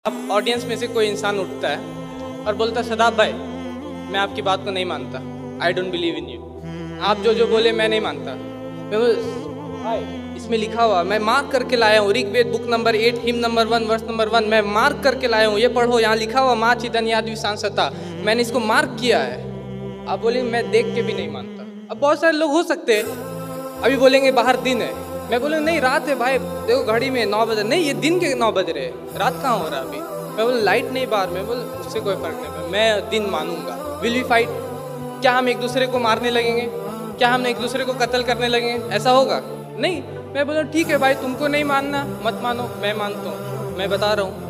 अब ऑडियंस में से कोई इंसान उठता है और बोलता है सदाब भाई मैं आपकी बात को नहीं मानता, I don't believe in you, आप जो बोले मैं नहीं मानता। मैं भाई इसमें लिखा हुआ, मैं मार्क करके लाया हूँ, Rigveda book number 8 hymn number 1 verse number 1, मैं मार्क करके लाया हूँ, ये पढ़ो, यहाँ लिखा हुआ माँ चिदन याद विशांसता, मैंने इसको मार्क किया है। आप बोले मैं देख के भी नहीं मानता। अब बहुत सारे लोग हो सकते हैं अभी बोलेंगे बाहर दिन है, मैं बोले नहीं रात है भाई, देखो घड़ी में 9 बजे, नहीं ये दिन के 9 बज रहे, रात कहाँ हो रहा अभी। मैं बोले लाइट नहीं बाहर, मैं बोले उससे कोई फर्क नहीं पड़ा, मैं दिन मानूंगा। Will we fight? क्या हम एक दूसरे को मारने लगेंगे? क्या हम एक दूसरे को कत्ल करने लगेंगे? ऐसा होगा नहीं। मैं बोला ठीक है भाई, तुमको नहीं मानना मत मानो, मैं मानता हूँ, मैं बता रहा हूँ।